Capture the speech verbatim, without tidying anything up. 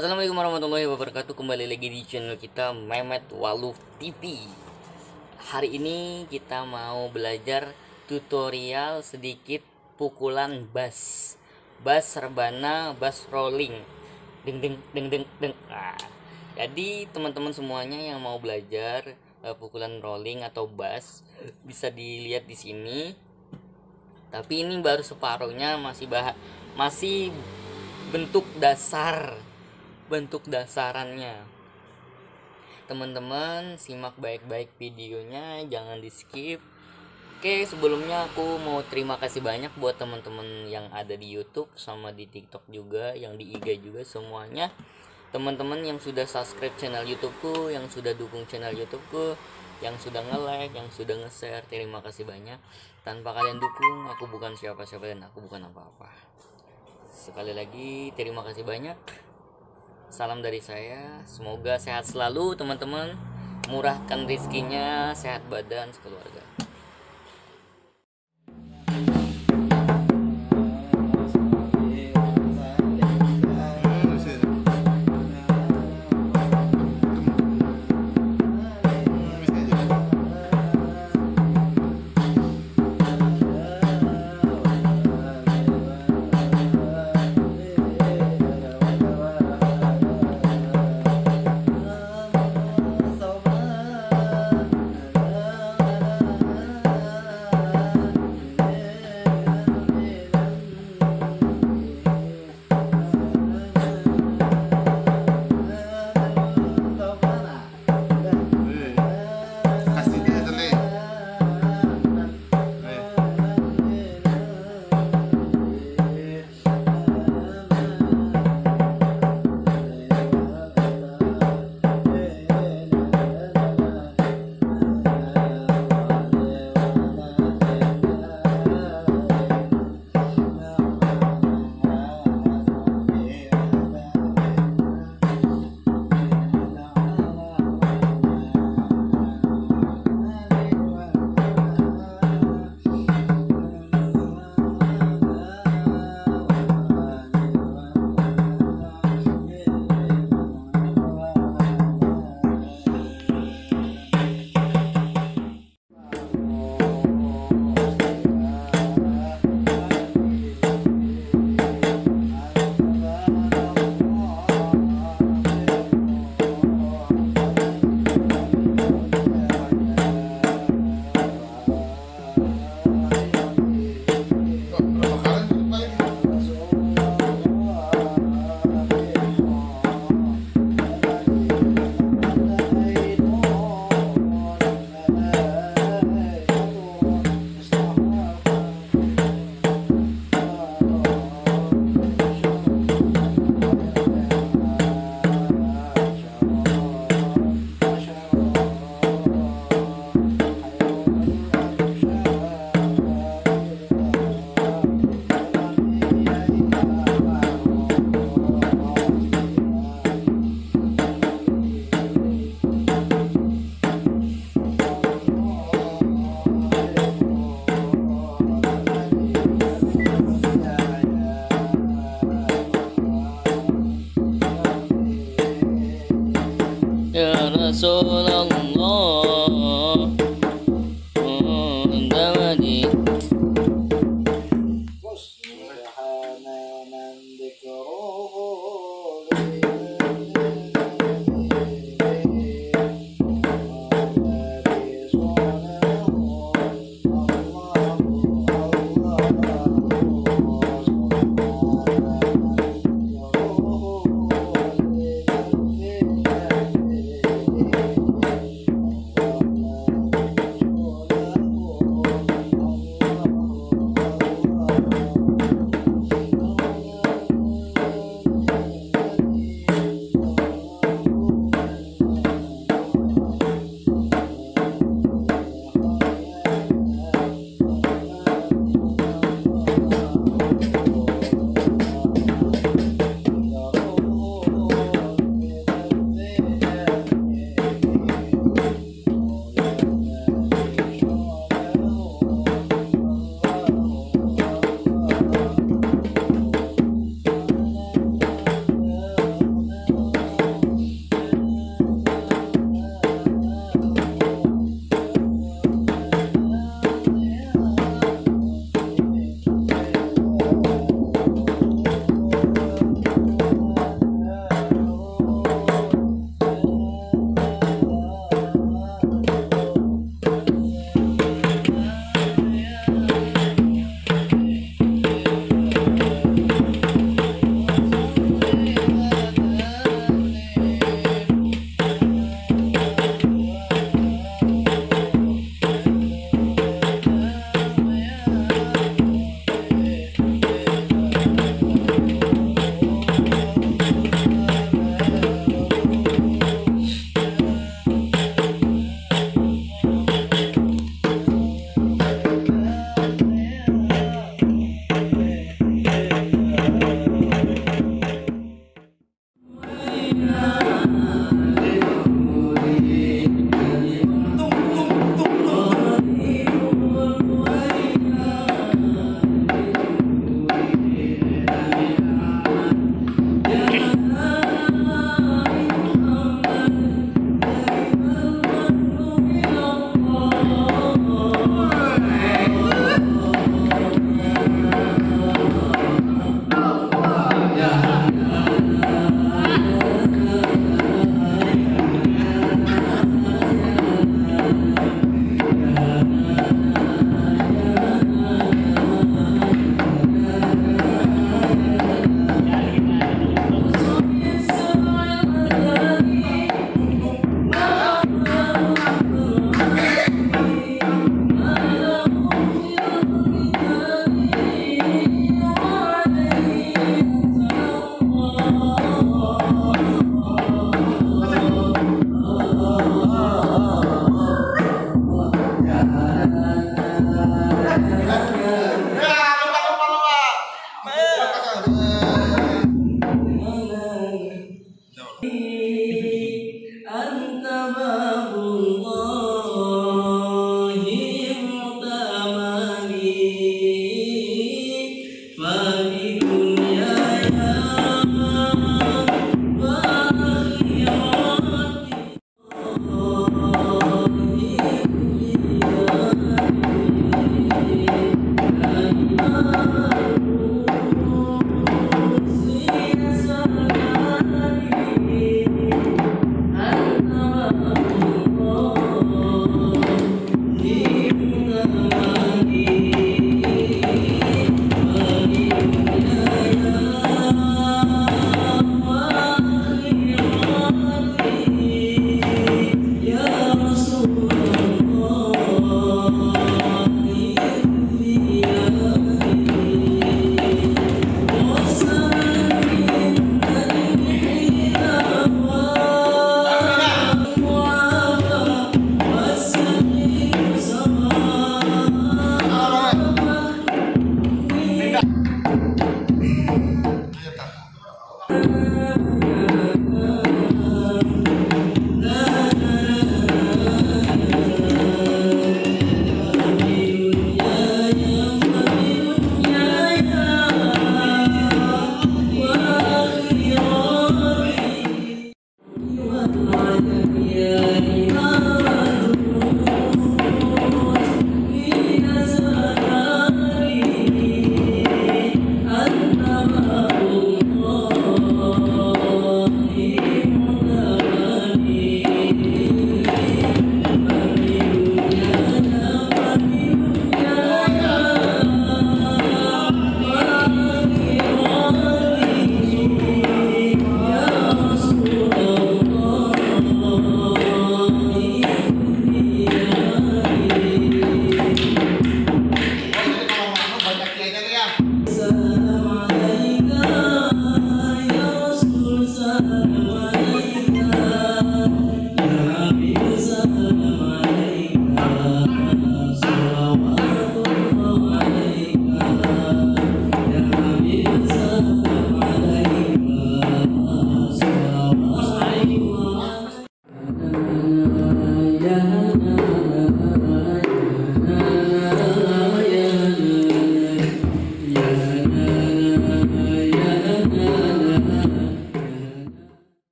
Assalamualaikum warahmatullahi wabarakatuh. Kembali lagi di channel kita Mehmet Waluf T V. Hari ini kita mau belajar tutorial sedikit pukulan bass. Bass rebana, bass rolling. Deng deng deng deng deng. Nah, jadi teman-teman semuanya yang mau belajar uh, pukulan rolling atau bass bisa dilihat di sini. Tapi ini baru separuhnya, masih bah masih bentuk dasar. Bentuk dasarannya. Teman-teman simak baik-baik videonya, jangan di skip. Oke, sebelumnya aku mau terima kasih banyak buat teman-teman yang ada di YouTube sama di TikTok juga, yang di I G juga semuanya. Teman-teman yang sudah subscribe channel YouTubeku, yang sudah dukung channel YouTubeku, yang sudah nge-like, yang sudah nge-share, terima kasih banyak. Tanpa kalian dukung, aku bukan siapa-siapa dan aku bukan apa-apa. Sekali lagi terima kasih banyak. Salam dari saya, semoga sehat selalu teman-teman, murahkan rezekinya, sehat badan sekeluarga.